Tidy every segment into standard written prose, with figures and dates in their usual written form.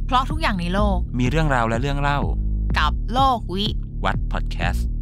เพราะทุกอย่างในโลกมีเรื่องราวและเรื่องเล่ากับโลกวิวัฒน์พอดแคสต์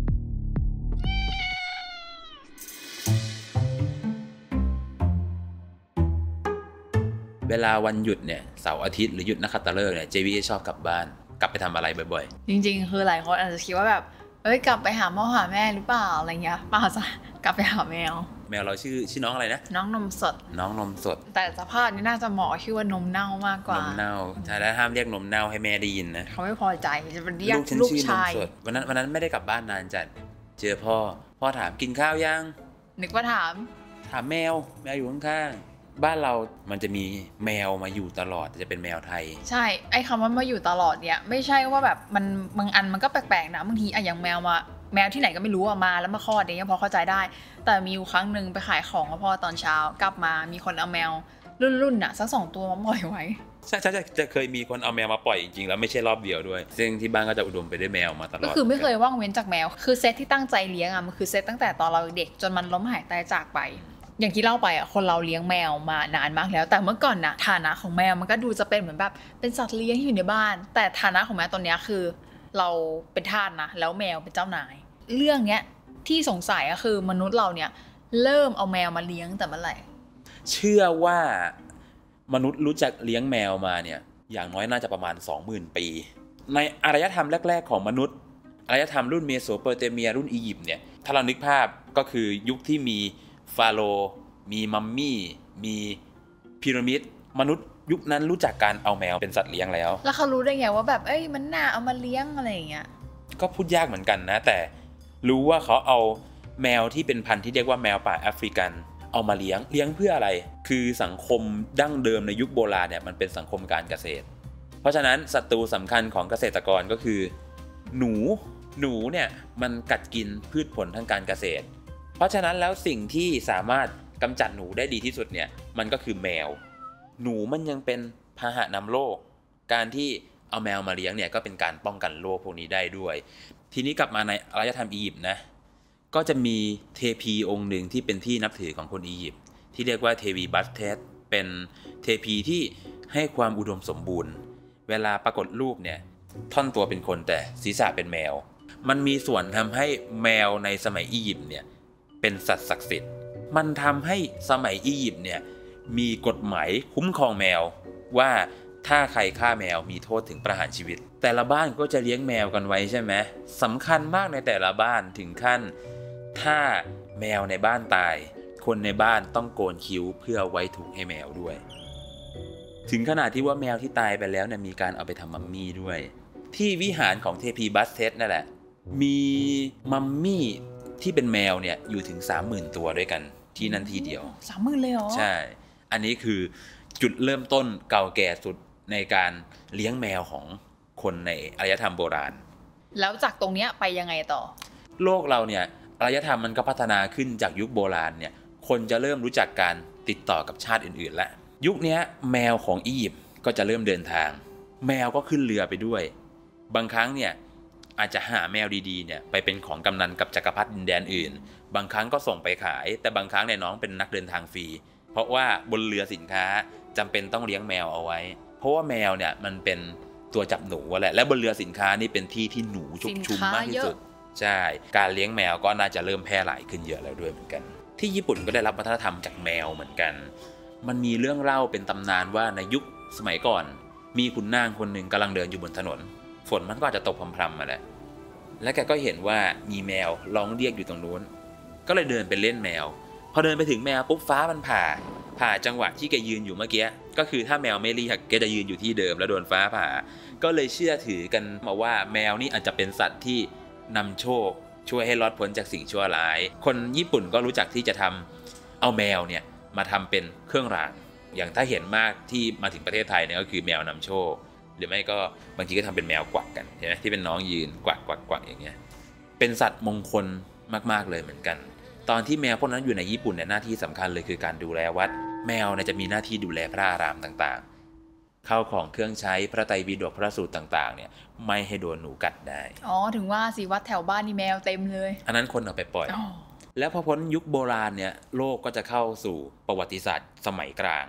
เวลาวันหยุดเนี่ยเสาร์อาทิตย์หรือหยุดนักขัตฤกษ์เนี่ย JV ชอบกลับบ้านกลับไปทำอะไรบ่อยๆจริงๆคือหลายคนอาจจะคิดว่าแบบกลับไปหาพ่อหาแม่หรือเปล่าอะไรเงี้ยเปล่าจ้ะกลับไปหาแมวเราชื่อน้องอะไรนะน้องนมสดแต่สภาพนี้น่าจะเหมาะชื่อว่านมเน่ามากกว่านมเน่าใช่แล้วห้ามเรียกนมเน่าให้แม่ได้ยินนะเขาไม่พอใจจะเป็นเรียกลูกชายวันนั้นไม่ได้กลับบ้านนานจัดเจอพ่อถามกินข้าวยังนึกว่าถามแมวอยู่ข้างๆบ้านเรามันจะมีแมวมาอยู่ตลอดจะเป็นแมวไทยใช่ไอ้คำว่ามาอยู่ตลอดเนี่ยไม่ใช่ว่าแบบมันบางอันมันก็แปลกๆนะบางทีอย่างแมวที่ไหนก็ไม่รู้มาแล้วมาคลอดเนี่ยพอเข้าใจได้แต่มีอยู่ครั้งนึงไปขายของกับพ่อตอนเช้ากลับมามีคนเอาแมวรุ่นน่ะสัก2ตัวมาปล่อยไว้ใช่จะเคยมีคนเอาแมวมาปล่อยจริงๆแล้วไม่ใช่รอบเดียวด้วยซึ่งที่บ้านก็จะอุดมไปด้วยแมวมาตลอดก็คือไม่เคยว่างเว้นจากแมวคือเซตที่ตั้งใจเลี้ยงมันคือเซตตั้งแต่ตอนเราเด็กจนมันล้มหายตายจากไปอย่างที่เล่าไปคนเราเลี้ยงแมวมานานมากแล้วแต่เมื่อก่อนนะฐานะของแมวมันก็ดูจะเป็นเหมือนแบบเป็นสัตว์เลี้ยงอยู่ในบ้านแต่ฐานะของแมวตอนนี้คือเราเป็นทาสนะแล้วแมวเป็นเจ้านายเรื่องเนี้ยที่สงสัยก็คือมนุษย์เราเนี่ยเริ่มเอาแมวมาเลี้ยงแต่เมื่อไหร่เชื่อว่ามนุษย์รู้จักเลี้ยงแมวมาเนี่ยอย่างน้อยน่าจะประมาณ 20,000 ปีในอารยธรรมแรกๆของมนุษย์อารยธรรมรุ่นเมโสโปเตเมียรุ่นอียิปต์เนี่ยถ้าเรานึกภาพก็คือยุคที่มีฟาโรห์มีมัมมี่มีพีระมิดมนุษย์ยุคนั้นรู้จักการเอาแมวเป็นสัตว์เลี้ยงแล้วเขารู้ได้ไงว่าแบบมันน่าเอามาเลี้ยงอะไรอย่างเงี้ยก็พูดยากเหมือนกันนะแต่รู้ว่าเขาเอาแมวที่เป็นพันธุ์ที่เรียกว่าแมวป่าแอฟริกันเอามาเลี้ยงเพื่ออะไรคือสังคมดั้งเดิมในยุคโบราณเนี่ยมันเป็นสังคมการเกษตรเพราะฉะนั้นศัตรูสำคัญของเกษตรกรก็คือหนูเนี่ยมันกัดกินพืชผลทางการเกษตรเพราะฉะนั้นแล้วสิ่งที่สามารถกำจัดหนูได้ดีที่สุดเนี่ยมันก็คือแมวหนูมันยังเป็นพาหะนำโรคการที่เอาแมวมาเลี้ยงเนี่ยก็เป็นการป้องกันโรคพวกนี้ได้ด้วยทีนี้กลับมาในอารยธรรมอียิปต์นะก็จะมีเทพีองค์หนึ่งที่เป็นที่นับถือของคนอียิปต์ที่เรียกว่าเทวีบัสเทสเป็นเทพีที่ให้ความอุดมสมบูรณ์เวลาปรากฏรูปเนี่ยท่อนตัวเป็นคนแต่ศีรษะเป็นแมวมันมีส่วนทำให้แมวในสมัยอียิปต์เนี่ยเป็นสัตว์ศักดิ์สิทธิ์มันทำให้สมัยอียิปต์เนี่ยมีกฎหมายคุ้มครองแมวว่าถ้าใครฆ่าแมวมีโทษถึงประหารชีวิตแต่ละบ้านก็จะเลี้ยงแมวกันไว้ใช่ไหมสำคัญมากในแต่ละบ้านถึงขั้นถ้าแมวในบ้านตายคนในบ้านต้องโกนคิ้วเพื่อไว้ทุกข์ให้แมวด้วยถึงขนาดที่ว่าแมวที่ตายไปแล้วเนี่ยมีการเอาไปทำมัมมี่ด้วยที่วิหารของเทพีบัสเทสนั่นแหละมีมัมมี่ที่เป็นแมวเนี่ยอยู่ถึง 30,000 ตัวด้วยกันที่นั่นทีเดียว 30,000 เลยเหรอใช่อันนี้คือจุดเริ่มต้นเก่าแก่สุดในการเลี้ยงแมวของคนในอารยธรรมโบราณแล้วจากตรงเนี้ยไปยังไงต่อโลกเราเนี่ยอารยธรรมมันก็พัฒนาขึ้นจากยุคโบราณเนี่ยคนจะเริ่มรู้จักการติดต่อกับชาติอื่นๆแล้วยุคนี้แมวของอียิปต์ก็จะเริ่มเดินทางแมวก็ขึ้นเรือไปด้วยบางครั้งเนี่ยอาจจะหาแมวดีๆเนี่ยไปเป็นของกำนันกับจักรพรรดิดินแดนอื่นบางครั้งก็ส่งไปขายแต่บางครั้งเนี่ยน้องเป็นนักเดินทางฟรีเพราะว่าบนเรือสินค้าจำเป็นต้องเลี้ยงแมวเอาไว้เพราะว่าแมวเนี่ยมันเป็นตัวจับหนูแหละและบนเรือสินค้านี่เป็นที่ที่หนูชุกชุมมากที่สุดใช่การเลี้ยงแมวก็น่าจะเริ่มแพร่หลายขึ้นเยอะแล้วด้วยเหมือนกันที่ญี่ปุ่นก็ได้รับวัฒนธรรมจากแมวเหมือนกันมันมีเรื่องเล่าเป็นตำนานว่าในยุคสมัยก่อนมีขุนนางคนหนึ่งกำลังเดินอยู่บนถนนฝนมันก็อาจจะตกพรำๆมาแหละและแกก็เห็นว่ามีแมวร้องเรียกอยู่ตรงนู้นก็เลยเดินไปเล่นแมวพอเดินไปถึงแมวปุ๊บฟ้ามันผ่าจังหวะที่แกยืนอยู่เมื่อกี้ก็คือถ้าแมวไม่เรียกแกจะยืนอยู่ที่เดิมแล้วโดนฟ้าผ่าก็เลยเชื่อถือกันมาว่าแมวนี่อาจจะเป็นสัตว์ที่นำโชคช่วยให้รอดพ้นจากสิ่งชั่วร้ายคนญี่ปุ่นก็รู้จักที่จะทำเอาแมวเนี่ยมาทำเป็นเครื่องรางอย่างถ้าเห็นมากที่มาถึงประเทศไทยเนี่ยก็คือแมวนำโชคหรือไม่ก็บางทีก็ทำเป็นแมวกวักกันเห็นไหมที่เป็นน้องยืนกวักอย่างเงี้ยเป็นสัตว์มงคลมากๆเลยเหมือนกันตอนที่แมวพวกนั้นอยู่ในญี่ปุ่นเนี่ยหน้าที่สำคัญเลยคือการดูแลวัดแมวเนี่ยจะมีหน้าที่ดูแลพระอารามต่างๆข้าวของเครื่องใช้พระไตรปิฎกพระสูตรต่างๆเนี่ยไม่ให้โดนหนูกัดได้ถึงว่าสิวัดแถวบ้านนี่แมวเต็มเลยอันนั้นคนเอาไปปล่อยแล้วพอพ้นยุคโบราณเนี่ยโลกก็จะเข้าสู่ประวัติศาสตร์สมัยกลาง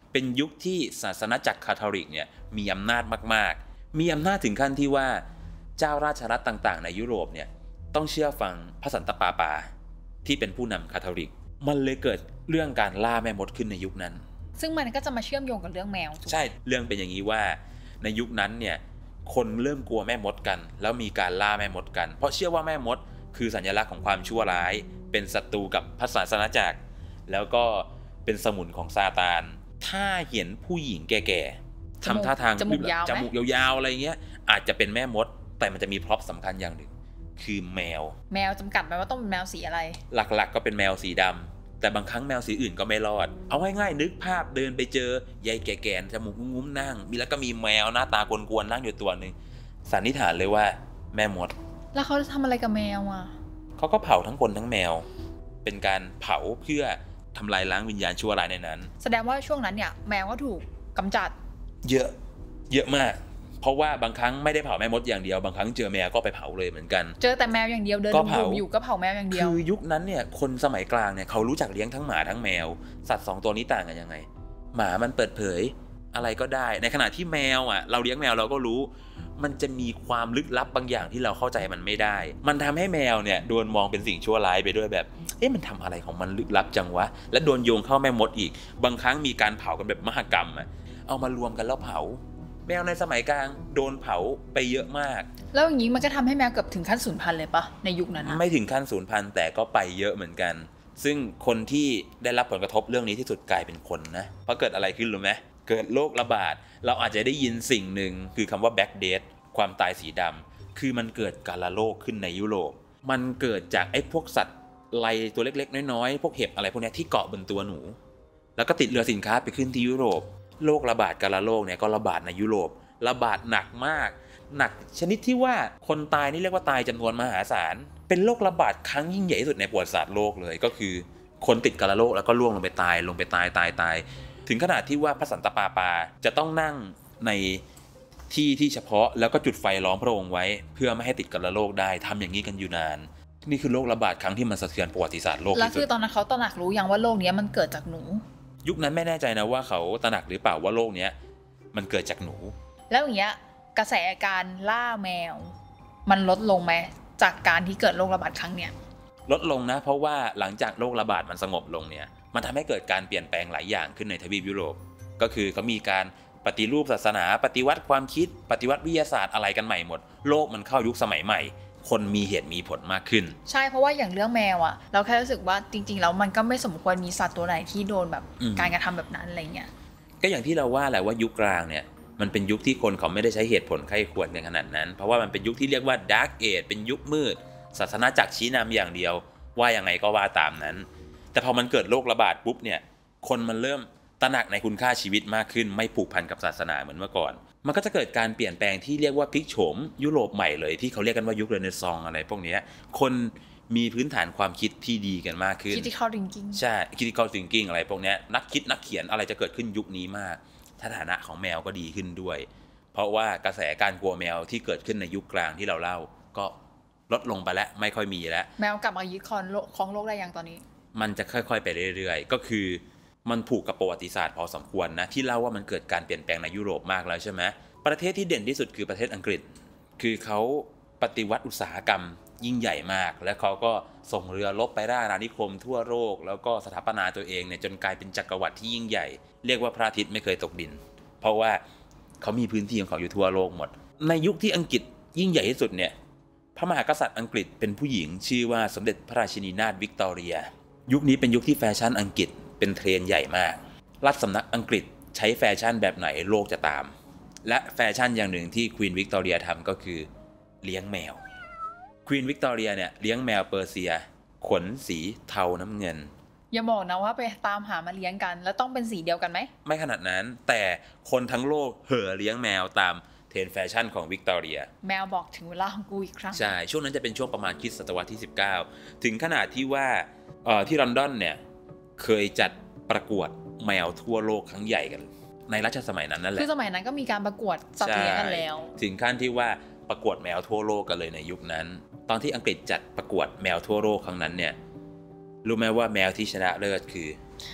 เป็นยุคที่ศาสนาจักรคาทอลิกเนี่ยมีอำนาจมากๆมีอำนาจถึงขั้นที่ว่าเจ้าราชรัฐต่างๆในยุโรปเนี่ยต้องเชื่อฟังพระสันตะปาปาที่เป็นผู้นำคาทอลิกมันเลยเกิดเรื่องการล่าแม่มดขึ้นในยุคนั้นซึ่งมันก็จะมาเชื่อมโยงกับเรื่องแมวใช่เรื่องเป็นอย่างนี้ว่าในยุคนั้นเนี่ยคนเริ่มกลัวแม่มดกันแล้วมีการล่าแม่มดกันเพราะเชื่อว่าแม่มดคือสัญลักษณ์ของความชั่วร้ายเป็นศัตรูกับพระศาสนาจักรแล้วก็เป็นสมุนของซาตานถ้าเห็นผู้หญิงแก่ๆทำท่าทางจมูกยาวๆอะไรเงี้ยอาจจะเป็นแม่มดแต่มันจะมีพร็อพสำคัญอย่างหนึ่งคือแมวจำกัดไหมว่าต้องเป็นแมวสีอะไรหลักๆก็เป็นแมวสีดำแต่บางครั้งแมวสีอื่นก็ไม่รอดเอาง่ายๆนึกภาพเดินไปเจอยายแก่ๆจมูกงุ้มๆนั่งแล้วก็มีแมวหน้าตากวนๆนั่งอยู่ตัวนึงสันนิษฐานเลยว่าแม่มดแล้วเขาจะทำอะไรกับแมวอ่ะเขาก็เผาทั้งคนทั้งแมวเป็นการเผาเพื่อทำลายล้างวิญญาณชั่วร้ายในนั้นแสดงว่าช่วงนั้นเนี่ยแมวก็ถูกกำจัดเยอะมากเพราะว่าบางครั้งไม่ได้เผาแม่มดอย่างเดียวบางครั้งเจอแมวก็ไปเผาเลยเหมือนกันเจอแต่แมวอย่างเดียวเดินดุ่มๆอยู่ก็เผาแมวอย่างเดียวคือยุคนั้นเนี่ยคนสมัยกลางเนี่ยเขารู้จักเลี้ยงทั้งหมาทั้งแมวสัตว์2ตัวนี้ต่างกันยังไงหมามันเปิดเผยอะไรก็ได้ในขณะที่แมวอ่ะเราเลี้ยงแมวเราก็รู้มันจะมีความลึกลับบางอย่างที่เราเข้าใจมันไม่ได้มันทำให้แมวเนี่ยโดนมองเป็นสิ่งชั่วร้ายไปด้วยแบบมันทำอะไรของมันลึกลับจังวะและโดนโยงเข้าแม่มดอีกบางครั้งมีการเผากันแบบมหกรรมอ่ะเอามารวมกันแล้วเผาแมวในสมัยกลางโดนเผาไปเยอะมากแล้วอย่างนี้มันก็ทำให้แมวเกือบถึงขั้นสูญพันธุ์เลยปะในยุคนั้นไม่ถึงขั้นสูญพันธุ์แต่ก็ไปเยอะเหมือนกันซึ่งคนที่ได้รับผลกระทบเรื่องนี้ที่สุดกลายเป็นคนนะเพราะเกิดอะไรขึ้นรู้ไหมเกิดโรคระบาดเราอาจจะได้ยินสิ่งหนึ่งคือคำว่า Black Death ความตายสีดำคือมันเกิดกาฬโรคขึ้นในยุโรปมันเกิดจากไอ้พวกสัตว์ไรตัวเล็กๆน้อยๆพวกเห็บอะไรพวกนี้ที่เกาะบนตัวหนูแล้วก็ติดเรือสินค้าไปขึ้นที่ยุโรปโรคระบาดกาฬโรคเนี่ยก็ระบาดในยุโรประบาดหนักมากหนักชนิดที่ว่าคนตายนี่เรียกว่าตายจำนวนมหาศาลเป็นโรคระบาดครั้งยิ่งใหญ่ที่สุดในประวัติศาสตร์โลกเลยก็คือคนติดกาฬโรคแล้วก็ล่วงลงไปตายถึงขนาดที่ว่าพระสันตะปาปาจะต้องนั่งในที่เฉพาะแล้วก็จุดไฟล้อมพระองค์ไว้เพื่อไม่ให้ติดกาฬโรคได้ทำอย่างนี้กันอยู่นานนี่คือโรคระบาดครั้งที่มันสะเทือนประวัติศาสตร์โลกที่สุดแล้วคือตอนนั้นเขาตระหนักรู้ยังว่าโรคนี้มันเกิดจากหนูยุคนั้นไม่แน่ใจนะว่าเขาตระหนักหรือเปล่าว่าโรคนี้มันเกิดจากหนูแล้วอย่างเงี้ยกระแสการล่าแมวมันลดลงไหมจากการที่เกิดโรคระบาดครั้งเนี้ยลดลงนะเพราะว่าหลังจากโรคระบาดมันสงบลงเนี่ยมันทำให้เกิดการเปลี่ยนแปลงหลายอย่างขึ้นในทวีปยุโรปก็คือเขามีการปฏิรูปศาสนาปฏิวัติความคิดปฏิวัติวิทยาศาสตร์อะไรกันใหม่หมดโลกมันเข้ายุคสมัยใหม่คนมีเหตุมีผลมากขึ้นใช่เพราะว่าอย่างเรื่องแมวอะเราแค่รู้สึกว่าจริงๆแล้วมันก็ไม่สมควรมีสัตว์ตัวไหนที่โดนแบบการกระทำแบบนั้นอะไรเงี้ยก็อย่างที่เราว่าแหละว่ายุคกลางเนี่ยมันเป็นยุคที่คนเขาไม่ได้ใช้เหตุผลไข้ควรกันขนาดนั้นเพราะว่ามันเป็นยุคที่เรียกว่า Dark Age เป็นยุคมืดศาสนาจักรชี้นำอย่างเดียวว่ายังไงก็ว่าตามนั้นแต่พอมันเกิดโรคระบาดปุ๊บเนี่ยคนมันเริ่มตระหนักในคุณค่าชีวิตมากขึ้นไม่ผูกพันกับศาสนาเหมือนเมื่อก่อนมันก็จะเกิดการเปลี่ยนแปลงที่เรียกว่าพลิกโฉมยุโรปใหม่เลยที่เขาเรียกกันว่ายุคเรเนซองส์อะไรพวกนี้คนมีพื้นฐานความคิดที่ดีกันมากขึ้น critical thinking ใช่ critical thinking อะไรพวกนี้นักคิดนักเขียนอะไรจะเกิดขึ้นยุคนี้มากสถานะของแมวก็ดีขึ้นด้วยเพราะว่ากระแสการกลัวแมวที่เกิดขึ้นในยุคกลางที่เราเล่าก็ลดลงไปแล้วไม่ค่อยมีแล้วแมวกลับมายึดครองโลกได้ยังตอนนี้มันจะค่อยๆไปเรื่อยๆก็คือมันผูกกับประวัติศาสตร์พอสมควรนะที่เล่าว่ามันเกิดการเปลี่ยนแปลงในยุโรปมากแล้วใช่ไหมประเทศที่เด่นที่สุดคือประเทศอังกฤษคือเขาปฏิวัติอุตสาหกรรมยิ่งใหญ่มากและเขาก็ส่งเรือรบไปล่าอาณานิคมทั่วโลกแล้วก็สถาปนาตัวเองเนี่ยจนกลายเป็นจักรวรรดิที่ยิ่งใหญ่เรียกว่าพระอาทิตย์ไม่เคยตกดินเพราะว่าเขามีพื้นที่ของเขาอยู่ทั่วโลกหมดในยุคที่อังกฤษยิ่งใหญ่ที่สุดเนี่ยพระมหากษัตริย์อังกฤษเป็นผู้หญิงชื่อว่าสมเด็จพระราชินีนาถวิกตอเรียยุคนี้เป็นยุคที่แฟชั่นอังกฤษเป็นเทรนด์ใหญ่มากรัฐสำนักอังกฤษใช้แฟชั่นแบบไหนโลกจะตามและแฟชั่นอย่างหนึ่งที่ควีนวิกตอเรียทำก็คือเลี้ยงแมวควีนวิกตอเรียเนี่ยเลี้ยงแมวเปอร์เซียขนสีเทาน้ำเงินอย่าบอกนะว่าไปตามหามาเลี้ยงกันแล้วต้องเป็นสีเดียวกันไหมไม่ขนาดนั้นแต่คนทั้งโลกเห่อเลี้ยงแมวตามเทรนด์แฟชั่นของวิกตอเรียแมวบอกถึงเวลาของกูอีกครั้งใช่ช่วงนั้นจะเป็นช่วงประมาณคริสตศตวรรษที่19ถึงขนาดที่ว่าที่ลอนดอนเนี่ยเคยจัดประกวดแมวทั่วโลกครั้งใหญ่กันในรัชสมัยนั้นนั่นแหละคือสมัยนั้นก็มีการประกวดสัตว์เลี้ยงกันแล้วถึงขั้นที่ว่าประกวดแมวทั่วโลกกันเลยในยุคนั้นตอนที่อังกฤษจัดประกวดแมวทั่วโลกครั้งนั้นเนี่ยรู้ไหมว่าแมวที่ชนะเลิศคือ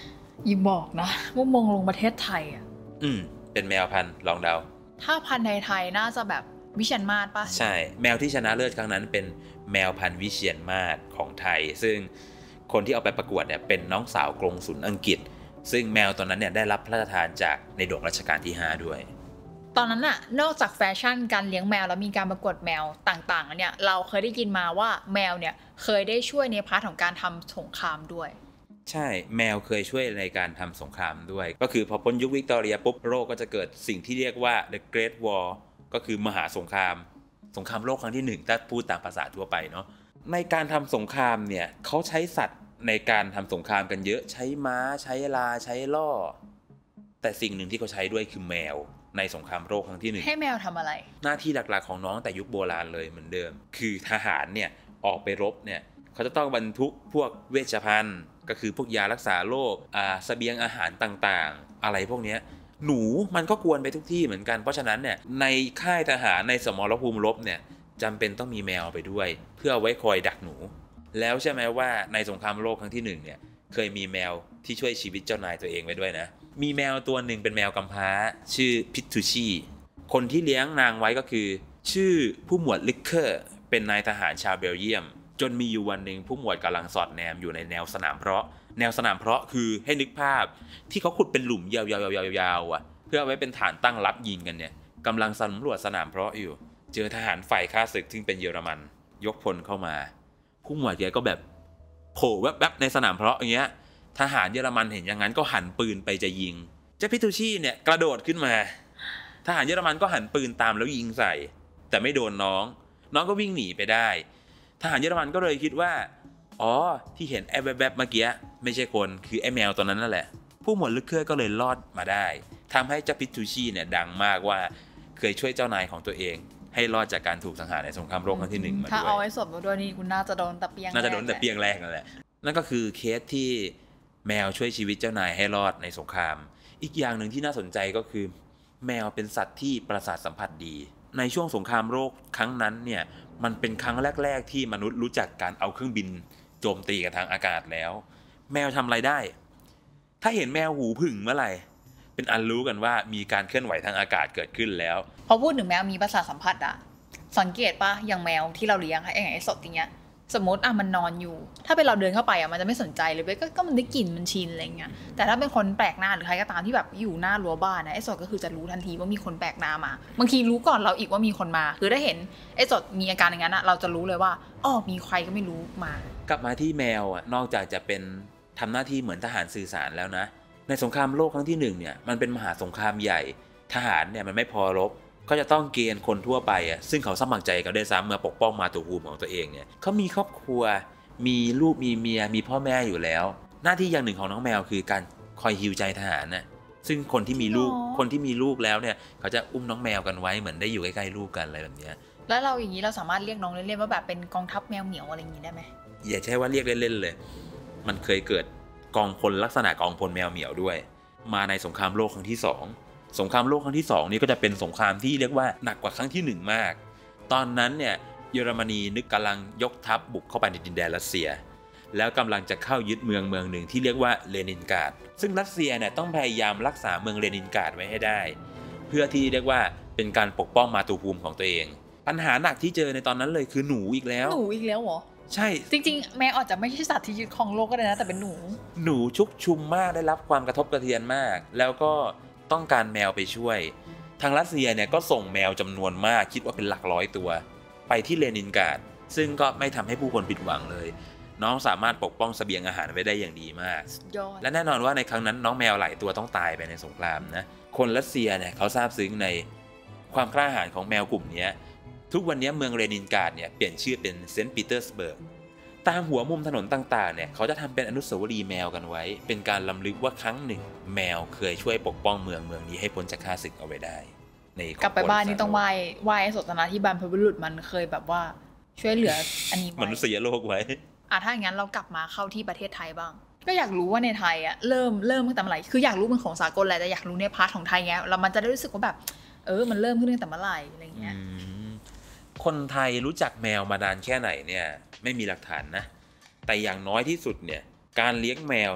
อย่าบอกนะว่ามองลงประเทศไทยอ่ะเป็นแมวพันธุ์ลองเดาถ้าพันธุ์ไทยน่าจะแบบวิเชียรมาศป่ะใช่แมวที่ชนะเลิศครั้งนั้นเป็นแมวพันธุ์วิเชียรมาศของไทยซึ่งคนที่เอาไปประกวดเนี่ยเป็นน้องสาวกรงสุลอังกฤษซึ่งแมวตัวนั้นเนี่ยได้รับพระราชทานจากในหลวงรัชกาลที่5ด้วยตอนนั้นน่ะนอกจากแฟชั่นการเลี้ยงแมวแล้วมีการประกวดแมวต่างๆเนี่ยเราเคยได้ยินมาว่าแมวเนี่ยเคยได้ช่วยในพาร์ทของการทำสงครามด้วยใช่แมวเคยช่วยในการทำสงครามด้วยก็คือพอพ้นยุควิกตอเรียปุ๊บโลกก็จะเกิดสิ่งที่เรียกว่า The Great War ก็คือมหาสงครามโลกครั้งที่1ถ้าพูดตามภาษาทั่วไปเนาะในการทำสงครามเนี่ยเขาใช้สัตว์ในการทำสงครามกันเยอะใช้ม้าใช้ลาใช้ล่อแต่สิ่งหนึ่งที่เขาใช้ด้วยคือแมวในสงครามโลกครั้งที่1 ให้แมวทำอะไรหน้าที่หลักๆของน้องแต่ยุคโบราณเลยเหมือนเดิมคือทหารเนี่ยออกไปรบเนี่ยเขาจะต้องบรรทุกพวกเวชภัณฑ์ก็คือพวกยารักษาโรคเสบียงอาหารต่างๆอะไรพวกนี้หนูมันก็กวนไปทุกที่เหมือนกันเพราะฉะนั้นเนี่ยในค่ายทหารในสมรภูมิรบเนี่ยจำเป็นต้องมีแมวไปด้วยเพื่อไว้คอยดักหนูแล้วใช่ไหมว่าในสงครามโลกครั้งที่1เนี่ยเคยมีแมวที่ช่วยชีวิตเจ้านายตัวเองไว้ด้วยนะมีแมวตัวหนึ่งเป็นแมวกำพร้าชื่อพิทูชีคนที่เลี้ยงนางไว้ก็คือชื่อผู้หมวดลิกเคอร์เป็นนายทหารชาวเบลเยียมจนมีอยู่วันหนึ่งผู้หมวดกำลังสอดแนมอยู่ในแนวสนามเพาะคือให้นึกภาพที่เขาขุดเป็นหลุมยาวๆอ่ะเพื่อไว้เป็นฐานตั้งรับยิงกันเนี่ยกำลังสำรวจสนามเพาะอยู่เจอทหารฝ่ายข้าศึกซึ่งเป็นเยอรมันยกพลเข้ามาผู้หมวดแกก็แบบโผล่แวบๆในสนามเพาะอย่างเงี้ยทหารเยอรมันเห็นอย่างนั้นก็หันปืนไปจะยิงเจ้าพิทูชี่เนี่ยกระโดดขึ้นมาทหารเยอรมันก็หันปืนตามแล้วยิงใส่แต่ไม่โดนน้องก็วิ่งหนีไปได้ทหารเยอรมันก็เลยคิดว่าอ๋อที่เห็นไอ้แวบๆเมื่อกี้ไม่ใช่คนคือไอ้แมวตัวนั้นนั่นแหละผู้หมวดลึกเคอร์ก็เลยรอดมาได้ทำให้เจ้าพิทูชี่เนี่ยดังมากว่าเคยช่วยเจ้านายของตัวเองให้รอดจากการถูกสังหารในสงครามโลกครั้งที่1มาด้วยถ้าเอาไว้สดมาด้วยนี่คุณน่าจะโดนตะเปียงแรกนั่นแหละนั่นก็คือเคสที่แมวช่วยชีวิตเจ้านายให้รอดในสงครามอีกอย่างหนึ่งที่น่าสนใจก็คือแมวเป็นสัตว์ที่ประสาทสัมผัสดีในช่วงสงครามโลกครั้งนั้นเนี่ยมันเป็นครั้งแรกๆที่มนุษย์รู้จักการเอาเครื่องบินโจมตีกันทางอากาศแล้วแมวทำอะไรได้ถ้าเห็นแมวหูผึ่งเมื่อไหร่เป็นอันรู้กันว่ามีการเคลื่อนไหวทางอากาศเกิดขึ้นแล้วพอพูดถึงแมวมีประสาทสัมผัสอะสังเกตป่ะอย่างแมวที่เราเลี้ยงอย่างไอ้สดอย่างเงี้ยสมมติมันนอนอยู่ถ้าเป็นเราเดินเข้าไปมันจะไม่สนใจเลยก็มันได้กลิ่นมันชินอะไรเงี้ยแต่ถ้าเป็นคนแปลกหน้าหรือใครก็ตามที่แบบอยู่หน้ารั้วบ้านนะไอ้สดก็คือจะรู้ทันทีว่ามีคนแปลกหน้ามาบางทีรู้ก่อนเราอีกว่ามีคนมาคือถ้าเห็นไอ้สดมีอาการอย่างนั้นเราจะรู้เลยว่าอ๋อมีใครก็ไม่รู้มากลับมาที่แมวนอกจากจะเป็นทำหน้าที่เหมือนทหารสื่อสารแล้วนะในสงครามโลกครั้งที่1เนี่ยมันเป็นมหาสงครามใหญ่ทหารเนี่ยมันไม่พอรบก็จะต้องเกณฑ์คนทั่วไปซึ่งเขาสมัครใจกันได้ซ้ำมาปกป้องมาตุภูมิของตัวเองเนี่ยเขามีครอบครัวมีลูกมีเมียมีพ่อแม่อยู่แล้วหน้าที่อย่างหนึ่งของน้องแมวคือการคอยฮีลใจทหารนะซึ่งคนที่มีลูกแล้วเนี่ยเขาจะอุ้มน้องแมวกันไว้เหมือนได้อยู่ใกล้ๆลูกกันอะไรแบบนี้แล้วเราอย่างนี้เราสามารถเรียกน้องเล่นๆว่าแบบเป็นกองทัพแมวเหมียวอะไรอย่างนี้ได้ไหมอย่าใช่ว่าเรียกเล่นๆเลยมันเคยเกิดกองพลลักษณะกองพลแมวเหมียวด้วยมาในสงครามโลกครั้งที่2สงครามโลกครั้งที่2นี้ก็จะเป็นสงครามที่เรียกว่าหนักกว่าครั้งที่1มากตอนนั้นเนี่ยเยอรมนีนึกกำลังยกทัพบุกเข้าไปในดินแดนรัสเซียแล้วกำลังจะเข้ายึดเมืองหนึ่งที่เรียกว่าเลนินกราดซึ่งรัสเซียเนี่ยต้องพยายามรักษาเมืองเลนินกราดไว้ให้ได้เพื่อที่เรียกว่าเป็นการปกป้องมาตุภูมิของตัวเองปัญหาหนักที่เจอในตอนนั้นเลยคือหนูอีกแล้วเหรอใช่จริงๆแมวอาจจะไม่ใช่สัตว์ที่ยึดครองโลกก็ได้นะแต่เป็นหนูชุกชุมมากได้รับความกระทบกระเทือนมากแล้วก็ต้องการแมวไปช่วยทางรัสเซียเนี่ยก็ส่งแมวจำนวนมากคิดว่าเป็นหลักร้อยตัวไปที่เลนินกราดซึ่งก็ไม่ทำให้ผู้คนผิดหวังเลยน้องสามารถปกป้องเสบียงอาหารไว้ได้อย่างดีมากและแน่นอนว่าในครั้งนั้นน้องแมวหลายตัวต้องตายไปในสงครามนะคนรัสเซียเนี่ยเขาซาบซึ้งในความกล้าหาญของแมวกลุ่มนี้ทุกวันนี้เมืองเลนินกราดเนี่ยเปลี่ยนชื่อเป็นเซนต์ปีเตอร์สเบิร์กตามหัวมุมถนนต่างๆเนี่ยเขาจะทำเป็นอนุสาวรีย์แมวกันไว้เป็นการรำลึกว่าครั้งหนึ่งแมวเคยช่วยปกป้องเมืองนี้ให้พ้นจากข้าศึกเอาไว้ได้ในกลับไปบ้านนี่ต้องไหว้สถานะที่บรรพบุรุษมันเคยแบบว่าช่วยเหลืออันนี้ไว้มนุษยโลกไว้ถ้าอย่างนั้นเรากลับมาเข้าที่ประเทศไทยบ้างก็อยากรู้ว่าในไทยเริ่มตั้งแต่เมื่อไหร่คืออยากรู้เป็นของสากลแหละแต่อยากรู้ในพาร์ทของไทยไงแล้วมันจะได้รู้สึกว่าแบบมันเริ่มขึ้นตั้งแต่เมื่อไหร่อะไรเงี้ยคนไทยรู้จักแมวมานานแค่ไหนเนี่ยไม่มีหลักฐานนะแต่อย่างน้อยที่สุดเนี่ยการเลี้ยงแมวเนี่ย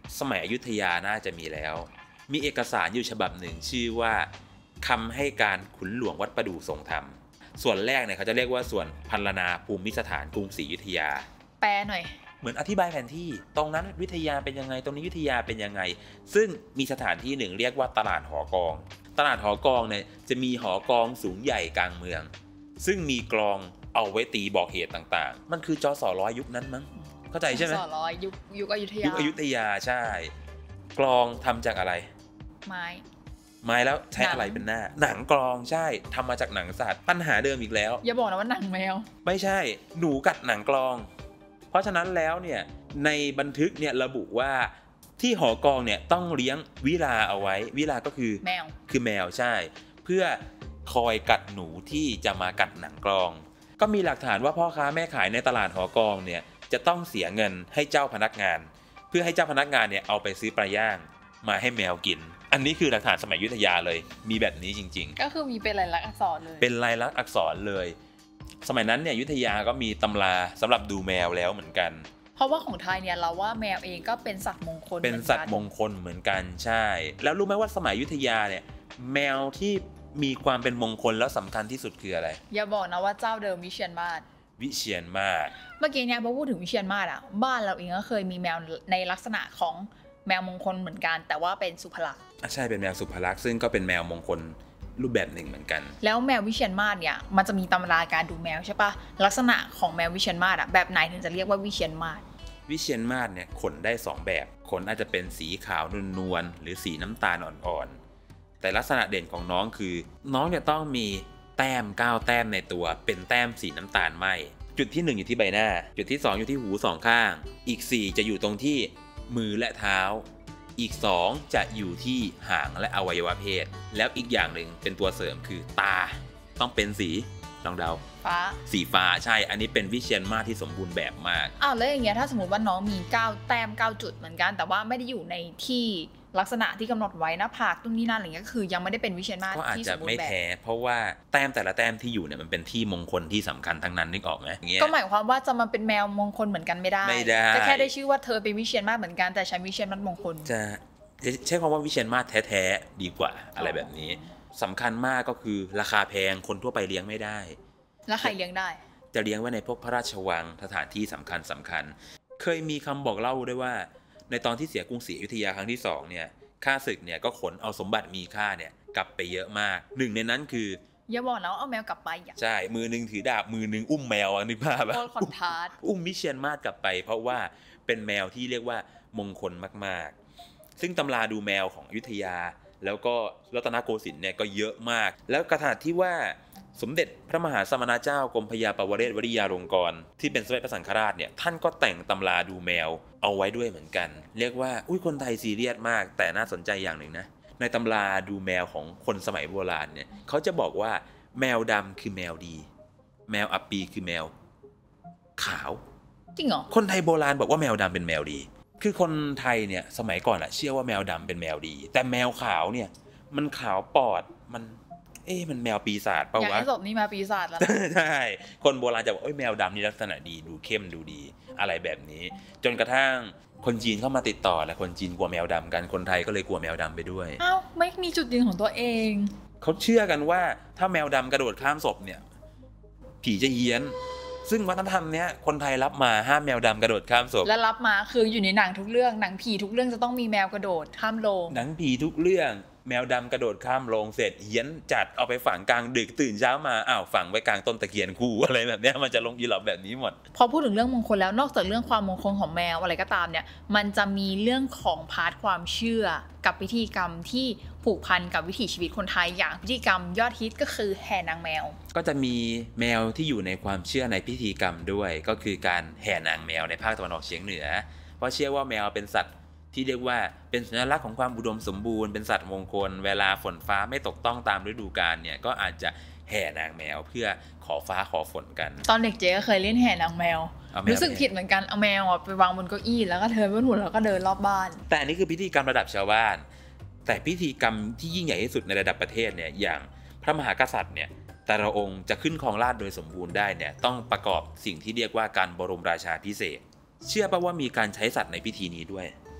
สมัยอยุธยาน่าจะมีแล้วมีเอกสารอยู่ฉบับหนึ่งชื่อว่าคำให้การขุนหลวงวัดประดู่ทรงธรรมส่วนแรกเนี่ยเขาจะเรียกว่าส่วนพรรณนาภูมิสถานกรุงศรีอยุธยาแปลหน่อยเหมือนอธิบายแผนที่ตรงนั้นวิทยาเป็นยังไงตรงนี้วิทยาเป็นยังไงซึ่งมีสถานที่หนึ่งเรียกว่าตลาดหอกองตลาดหอกองเนี่ยจะมีหอกองสูงใหญ่กลางเมืองซึ่งมีกลองเอาไว้ตีบอกเหตุต่างๆมันคือจสร้อยยุคนั้นมั้งเข้าใจใช่ไหมจสร้อยยุคอยุธยายุคอยุธยาใช่กลองทำจากอะไรไม้แล้วใช้อะไรเป็นหน้าหนังกลองใช่ทำมาจากหนังสัตว์ปัญหาเดิมอีกแล้วอย่าบอกนะว่าหนังแมวไม่ใช่หนูกัดหนังกลองเพราะฉะนั้นแล้วเนี่ยในบันทึกเนี่ยระบุว่าที่หอกองเนี่ยต้องเลี้ยงวิลาเอาไว้วิลาก็คือแมวใช่เพื่อคอยกัดหนูที่จะมากัดหนังกลองก็มีหลักฐานว่าพ่อค้าแม่ขายในตลาดหอกองเนี่ยจะต้องเสียเงินให้เจ้าพนักงานเพื่อให้เจ้าพนักงานเนี่ยเอาไปซื้อปลาย่างมาให้แมวกินอันนี้คือหลักฐานสมัยอยุธยาเลยมีแบบนี้จริงๆก็คือมีเป็นลายลักษณ์อักษรเลยเป็นลายลักษณ์อักษรเลยสมัยนั้นเนี่ยอยุธยาก็มีตำราสำหรับดูแมวแล้วเหมือนกันเพราะว่าของไทยเนี่ยเราว่าแมวเองก็เป็นสัตว์มงคลเป็นสัตว์มงคลเหมือนกันใช่แล้วรู้ไหมว่าสมัยอยุธยาเนี่ยแมวที่มีความเป็นมงคลแล้วสำคัญที่สุดคืออะไรอย่าบอกนะว่าเจ้าเดิมวิเชียรมาศเมื่อกี้เนี่ยพอพูดถึงวิเชียรมาศอ่ะบ้านเราเองก็เคยมีแมวในลักษณะของแมวมงคลเหมือนกันแต่ว่าเป็นสุภลักษณ์ใช่เป็นแมวสุภลักษณ์ซึ่งก็เป็นแมวมงคลรูปแบบหนึ่งเหมือนกันแล้วแมววิเชียรมาศเนี่ยมันจะมีตำราการดูแมวใช่ปะลักษณะของแมววิเชียรมาศอ่ะแบบไหนถึงจะเรียกว่าวิเชียรมาศเนี่ยขนได้2แบบขนอาจจะเป็นสีขาวนวลหรือสีน้ำตาลอ่อนๆแต่ลักษณะเด่นของน้องคือน้องจะต้องมีแต้ม9แต้มในตัวเป็นแต้มสีน้ำตาลไหมจุดที่1อยู่ที่ใบหน้าจุดที่2อยู่ที่หู2ข้างอีก4จะอยู่ตรงที่มือและเท้าอีก2จะอยู่ที่หางและอวัยวะเพศแล้วอีกอย่างหนึ่งเป็นตัวเสริมคือตาต้องเป็นสีลองเดาสีฟ้าใช่อันนี้เป็นวิเชียรมาศที่สมบูรณ์แบบมากแล้วอย่างเงี้ยถ้าสมมติว่าน้องมี9แต้ม9จุดเหมือนกันแต่ว่าไม่ได้อยู่ในที่ลักษณะที่กำหนดไว้หน้าผากตรงนี้นั่นอะไรเงี้ยก็คือยังไม่ได้เป็นวิเชียรมาศก็อาจจะไม่แท้เพราะว่าแต้มแต่ละแต้มที่อยู่เนี่ยมันเป็นที่มงคลที่สำคัญทั้งนั้นนึกออกไหมก็หมายความว่าจะมาเป็นแมวมงคลเหมือนกันไม่ได้จะแค่ได้ชื่อว่าเธอเป็นวิเชียรมาศเหมือนกันแต่ใช้วิเชียรมาศมงคลจะใช้คำว่าวิเชียรมาศแท้ๆดีกว่าอะไรแบบนี้สำคัญมากก็คือราคาแพงคนทั่วไปเลี้ยงไม่ได้แล้วใครเลี้ยงได้จะเลี้ยงไว้ในพวกพระราชวังสถานที่สำคัญเคยมีคำบอกเล่าด้วยว่าในตอนที่เสียกรุงศรีอยุธยาครั้งที่2เนี่ยข้าศึกเนี่ยก็ขนเอาสมบัติมีค่าเนี่ยกลับไปเยอะมากหนึ่งในนั้นคืออย่าบอกนะว่าเอาแมวกลับไปใช่มือนึงถือดาบมือนึงอุ้มแมวนึกภาพแบบคอนทราสต์อุ้มวิเชียรมาศกลับไปเพราะว่าเป็นแมวที่เรียกว่ามงคลมากๆซึ่งตำราดูแมวของอยุธยาแล้วก็รัตนโกสินทร์เนี่ยก็เยอะมากแล้วขนาดที่ว่าสมเด็จพระมหาสมณเจ้ากรมพระยาปวเรศวริยาลงกรณ์ที่เป็นสมเด็จพระสังฆราชเนี่ยท่านก็แต่งตำราดูแมวเอาไว้ด้วยเหมือนกันเรียกว่าคนไทยซีเรียสมากแต่น่าสนใจอย่างหนึ่งนะในตำราดูแมวของคนสมัยโบราณเนี่ยเขาจะบอกว่าแมวดำคือแมวดีแมวอัปปีคือแมวขาวจริงเหรอคนไทยโบราณบอกว่าแมวดำเป็นแมวดีคือคนไทยเนี่ยสมัยก่อนเชื่อว่าแมวดำเป็นแมวดีแต่แมวขาวเนี่ยมันขาวปอดมันแมวปีศาจเปล่าวะอย่างไอ้ศพนี่มาปีศาจแล้วใช่คนโบราณจะบอกแมวดำนี่ลักษณะดีดูเข้มดูดีอะไรแบบนี้จนกระทั่งคนจีนเข้ามาติดต่อและคนจีนกลัวแมวดำกันคนไทยก็เลยกลัวแมวดำไปด้วยไม่มีจุดยืนของตัวเองเขาเชื่อกันว่าถ้าแมวดำกระโดดข้ามศพเนี่ยผีจะเฮี้ยนซึ่งวัฒนธรรมเนี้ยคนไทยรับมาห้ามแมวดำกระโดดข้ามศพและรับมาคืออยู่ในหนังทุกเรื่องหนังผีทุกเรื่องจะต้องมีแมวกระโดดข้ามโลงหนังผีทุกเรื่องแมวดำกระโดดข้ามโลงเสร็จเฮี้ยนจัดเอาไปฝังกลางดึกตื่นเช้ามาฝังไว้กลางต้นตะเคียนคู่อะไรแบบนี้มันจะลงอีหลอบแบบนี้หมดพอพูดถึงเรื่องมงคลแล้วนอกจากเรื่องความมงคลของแมวอะไรก็ตามเนี่ยมันจะมีเรื่องของพาร์ทความเชื่อกับพิธีกรรมที่ผูกพันกับวิถีชีวิตคนไทยอย่างพิธีกรรมยอดฮิตก็คือแห่นางแมวก็จะมีแมวที่อยู่ในความเชื่อในพิธีกรรมด้วยก็คือการแห่นางแมวในภาคตะวันออกเฉียงเหนือเพราะเชื่อว่าแมวเป็นสัตว์ที่เรียกว่าเป็นสัญลักษณ์ของความอุดมสมบูรณ์เป็นสัตว์มงคลเวลาฝนฟ้าไม่ตกต้องตามฤดูกาลเนี่ยก็อาจจะแห่นางแมวเพื่อขอฟ้าขอฝนกันตอนเด็กเจ๊ก็เคยเล่นแห่นางแมวรู้สึกผิดเหมือนกันเอาแมวไปวางบนเก้าอี้แล้วก็เทินบนหัวแล้วก็เดินรอบบ้านแต่อันนี้คือพิธีกรรมระดับชาวบ้านแต่พิธีกรรมที่ยิ่งใหญ่ที่สุดในระดับประเทศเนี่ยอย่างพระมหากษัตริย์เนี่ยแต่ละองค์จะขึ้นครองราชย์โดยสมบูรณ์ได้เนี่ยต้องประกอบสิ่งที่เรียกว่าการบรมราชาภิเษกเชื่อป่ะว่ามีการใช้สัตว์ในพิธีนี้ด้วย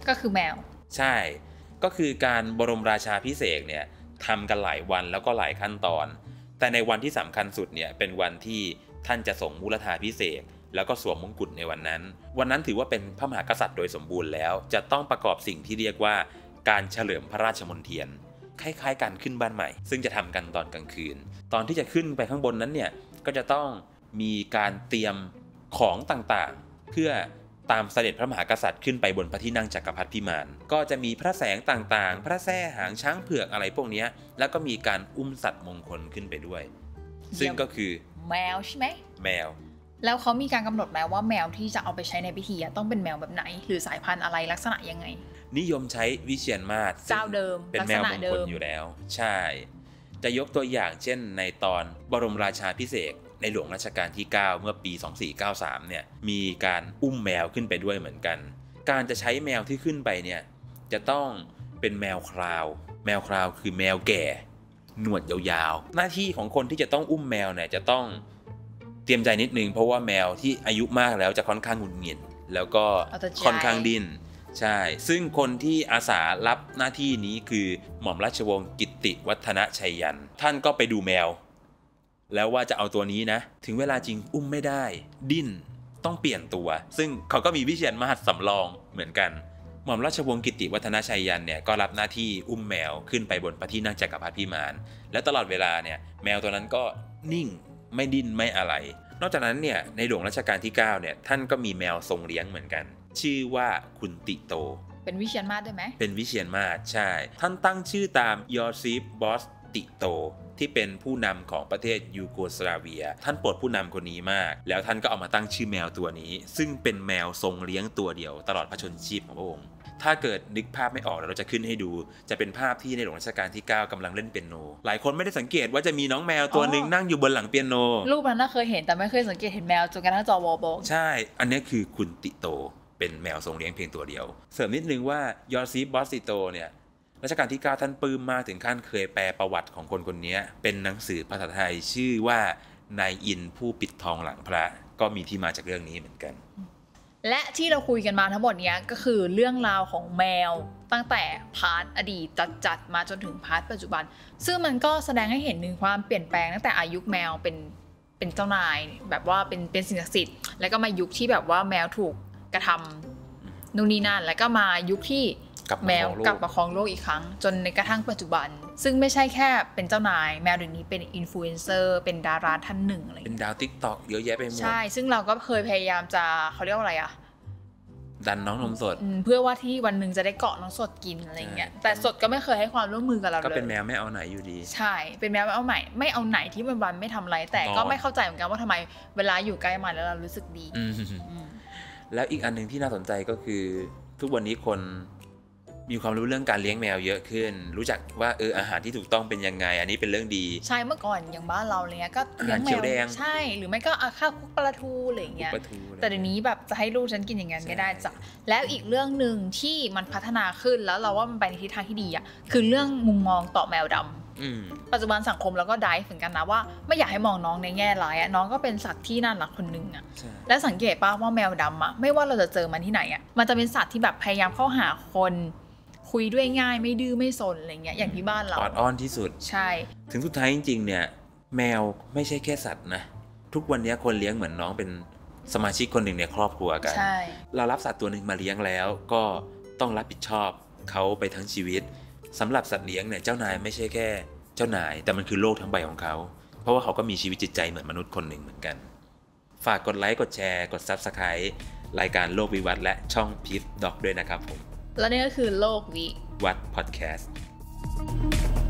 ก็คือแมวใช่ก็คือการบรมราชาภิเษกเนี่ยทำกันหลายวันแล้วก็หลายขั้นตอนแต่ในวันที่สำคัญสุดเนี่ยเป็นวันที่ท่านจะส่งมุรธาภิเษกแล้วก็สวมมงกุฎในวันนั้นถือว่าเป็นพระมหากษัตริย์โดยสมบูรณ์แล้วจะต้องประกอบสิ่งที่เรียกว่าการเฉลิมพระราชมณฑียนคล้ายๆการขึ้นบ้านใหม่ซึ่งจะทำกันตอนกลางคืนตอนที่จะขึ้นไปข้างบนนั้นเนี่ยก็จะต้องมีการเตรียมของต่างๆเพื่อตามเสด็จพระมหากษัตริย์ขึ้นไปบนพระที่นั่งจักรพรรดิพิมานก็จะมีพระแสงต่างๆพระแส้หางช้างเผือกอะไรพวกนี้แล้วก็มีการอุ้มสัตว์มงคลขึ้นไปด้วยซึ่งก็คือแมวใช่ไหมแมวแล้วเขามีการกำหนดไหมว่าแมวที่จะเอาไปใช้ในพิธีต้องเป็นแมวแบบไหนหรือสายพันธุ์อะไรลักษณะยังไงนิยมใช้วิเชียรมาศเจ้าเดิมเป็นแมวมงคลอยู่แล้วใช่จะยกตัวอย่างเช่นในตอนบรมราชาภิเษกในหลวงรัชกาลที่9เมื่อปี2493เนี่ยมีการอุ้มแมวขึ้นไปด้วยเหมือนกันการจะใช้แมวที่ขึ้นไปเนี่ยจะต้องเป็นแมวคราวคือแมวแก่หนวดยาวๆหน้าที่ของคนที่จะต้องอุ้มแมวเนี่ยจะต้องเตรียมใจนิดนึงเพราะว่าแมวที่อายุมากแล้วจะค่อนข้างหงุดหงิดแล้วก็ค่อนข้างดิ้นใช่ซึ่งคนที่อาสารับหน้าที่นี้คือหม่อมราชวงศ์กิตติวัฒนชัยยันท่านก็ไปดูแมวแล้วว่าจะเอาตัวนี้นะถึงเวลาจริงอุ้มไม่ได้ดิ้นต้องเปลี่ยนตัวซึ่งเขาก็มีวิเชียรมาศสำรองเหมือนกันหม่อมราชวงศ์กิตติวัฒนชัยยันเนี่ยก็รับหน้าที่อุ้มแมวขึ้นไปบนพระที่นั่งจักรพรรดิพิมานและตลอดเวลาเนี่ยแมวตัวนั้นก็นิ่งไม่ดิ้นไม่อะไรนอกจากนั้นเนี่ยในหลวงรัชกาลที่9เนี่ยท่านก็มีแมวทรงเลี้ยงเหมือนกันชื่อว่าคุณติโตเป็นวิเชียรมาศด้วยไหมเป็นวิเชียรมาศใช่ท่านตั้งชื่อตามยอซีฟบอสติโตที่เป็นผู้นำของประเทศยูโกสลาเวียท่านโปรดผู้นำคนนี้มากแล้วท่านก็เอามาตั้งชื่อแมวตัวนี้ซึ่งเป็นแมวทรงเลี้ยงตัวเดียวตลอดพระชนชีพของพระองค์ถ้าเกิดนึกภาพไม่ออกเราจะขึ้นให้ดูจะเป็นภาพที่ในหลวงรัชกาลที่9กำลังเล่นเปียโนหลายคนไม่ได้สังเกตว่าจะมีน้องแมวตัวหนึ่งนั่งอยู่บนหลังเปียโนรูปนั้นน่าเคยเห็นแต่ไม่เคยสังเกตเห็นแมวจนกระทั่งจอวอลบอกใช่อันนี้คือคุณติโตเป็นแมวทรงเลี้ยงเพียงตัวเดียวเสริมนิดนึงว่ายอซีฟบอสติโตเนี่ยรัชกาลที่9ท่านปลื้มมากถึงขั้นเคยแปลประวัติของคนนี้เป็นหนังสือภาษาไทยชื่อว่านายอินผู้ปิดทองหลังพระก็มีที่มาจากเรื่องนี้เหมือนกันและที่เราคุยกันมาทั้งหมดนี้ก็คือเรื่องราวของแมวตั้งแต่พาร์ทอดีตจัดมาจนถึงพาร์ทปัจจุบันซึ่งมันก็แสดงให้เห็นถึงความเปลี่ยนแปลงตั้งแต่อายุแมวเป็นเจ้านายแบบว่าเป็นสิ่งศักดิ์สิทธิ์แล้วก็มายุคที่แบบว่าแมวถูกกระทำนู่นนี่นั่นแล้วก็มายุคที่แมวกลับมาครองโลกอีกครั้งจนในกระทั่งปัจจุบันซึ่งไม่ใช่แค่เป็นเจ้านายแมวเดี๋ยวนี้เป็นอินฟลูเอนเซอร์เป็นดาราท่านหนึ่งอะไรเป็นดาว TikTok เยอะแยะไปหมดใช่ซึ่งเราก็เคยพยายามจะเขาเรียกว่าอะไรอะดันน้องนมสดเพื่อว่าที่วันหนึ่งจะได้เกาะน้องสดกินอะไรเงี้ยแต่สดก็ไม่เคยให้ความร่วมมือกับเราเลยก็เป็นแมวไม่เอาไหนอยู่ดีใช่เป็นแมวไม่เอาไหนที่วันไม่ทำอะไรแต่ก็ไม่เข้าใจเหมือนกันว่าทำไมเวลาอยู่ใกล้มันแล้วเรารู้สึกดีแล้วอีกอันนึงที่น่าสนใจก็คือทุกวันนี้คนมีความรู้เรื่องการเลี้ยงแมวเยอะขึ้นรู้จักว่าอาหารที่ถูกต้องเป็นยังไงอันนี้เป็นเรื่องดีใช่เมื่อก่อนอย่างบ้านเราเนี้ยก็เลี้ยงแมวใช่หรือไม่ก็ข้าวคลุกปลาทูอะไรอย่างเงี้ยแต่เดี๋ยวนี้แบบจะให้ลูกฉันกินอย่างงั้นไม่ได้จ้ะแล้วอีกเรื่องนึงที่มันพัฒนาขึ้นแล้วเราว่ามันไปในทิศทางที่ดีอ่ะคือเรื่องมุมมองต่อแมวดำปัจจุบันสังคมเราก็ได้เหมือนกันนะว่าไม่อยากให้มองน้องในแง่ร้ายอ่ะน้องก็เป็นสัตว์ที่น่ารักคนนึงอ่ะและสังเกตป่ะว่าแมวดำอ่ะไม่ว่าเราจะเจอมันที่ไหนอ่ะมันจะเป็นสัตว์ที่แบบพยายามเข้าหาคนคุยด้วยง่ายไม่ดื้อไม่สนอะไรเงี้ยอย่างที่บ้านเราออดอ้อนที่สุดใช่ถึงสุดท้ายจริงๆเนี่ยแมวไม่ใช่แค่สัตว์นะทุกวันนี้คนเลี้ยงเหมือนน้องเป็นสมาชิกคนหนึ่งในครอบครัวกันเรารับสัตว์ตัวหนึ่งมาเลี้ยงแล้วก็ต้องรับผิดชอบเขาไปทั้งชีวิตสำหรับสัตว์เลี้ยงเนี่ยเจ้านายไม่ใช่แค่เจ้านายแต่มันคือโลกทั้งใบของเขาเพราะว่าเขาก็มีชีวิตจิตใจเหมือนมนุษย์คนหนึ่งเหมือนกันฝากกดไลค์กดแชร์กด Subscribe รายการโลกวิวัฒน์และช่องพีทด็อกด้วยนะครับผมและนี่ก็คือโลกวิวัฒน์พอดแคสต์